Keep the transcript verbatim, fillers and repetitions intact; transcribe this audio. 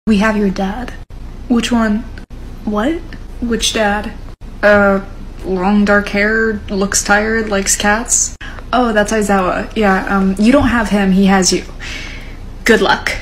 We have your dad. Which one? What? Which dad? Uh, long dark hair, looks tired, likes cats? Oh, that's Aizawa. Yeah, um, you don't have him, he has you. Good luck.